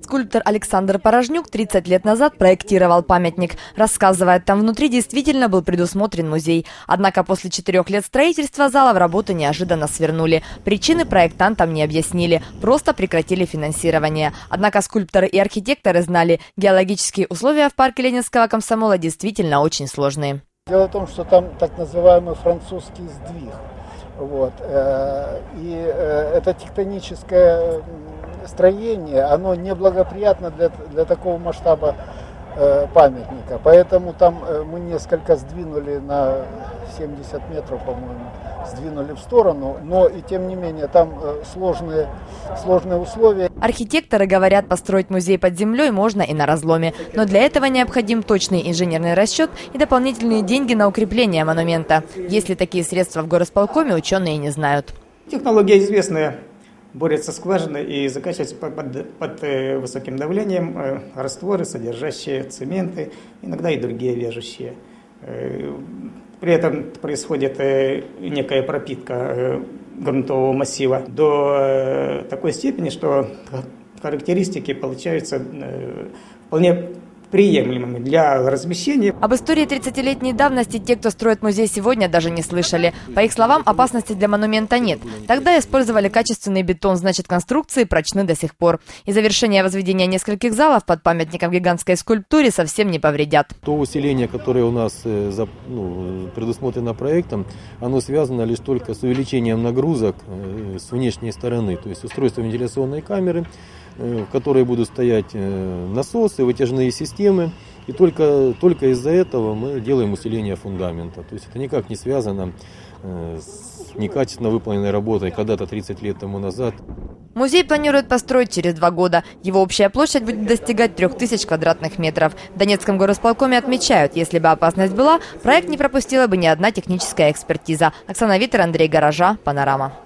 Скульптор Александр Порожнюк 30 лет назад проектировал памятник. Рассказывает, там внутри действительно был предусмотрен музей. Однако после 4 лет строительства зала в работу неожиданно свернули. Причины проектантам не объяснили, просто прекратили финансирование. Однако скульпторы и архитекторы знали, геологические условия в парке Ленинского комсомола действительно очень сложные. Дело в том, что там так называемый французский сдвиг. И это тектоническое строение, оно неблагоприятно для такого масштаба памятника. Поэтому там мы несколько сдвинули на 70 метров, по-моему, сдвинули в сторону, но и тем не менее там сложные условия. Архитекторы говорят, построить музей под землей можно и на разломе, но для этого необходим точный инженерный расчет и дополнительные деньги на укрепление монумента. Есть ли такие средства в горосполкоме, ученые не знают. Технология известная. Борются скважины и закачиваются под высоким давлением растворы, содержащие цементы, иногда и другие вяжущие. При этом происходит некая пропитка грунтового массива до такой степени, что характеристики получаются вполне приемлемыми для размещения. Об истории 30-летней давности те, кто строит музей сегодня, даже не слышали. По их словам, опасности для монумента нет. Тогда использовали качественный бетон, значит, конструкции прочны до сих пор. И завершение возведения нескольких залов под памятником гигантской скульптуре совсем не повредят. То усиление, которое у нас предусмотрено проектом, оно связано лишь только с увеличением нагрузок с внешней стороны. То есть устройство вентиляционной камеры, в которой будут стоять насосы, вытяжные системы. И только из-за этого мы делаем усиление фундамента. То есть это никак не связано с некачественно выполненной работой когда-то 30 лет тому назад. Музей планируют построить через 2 года. Его общая площадь будет достигать 3000 квадратных метров. В Донецком горосполкоме отмечают, если бы опасность была, проект не пропустила бы ни одна техническая экспертиза. Оксана Витер, Андрей Гаража, Панорама.